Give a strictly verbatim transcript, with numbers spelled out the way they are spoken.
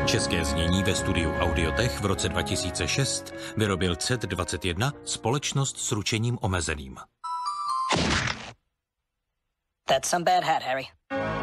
České znění ve studiu Audiotech v roce dva tisíce šest vyrobil C E T dvacet jedna, společnost s ručením omezeným. That's some bad hat, Harry.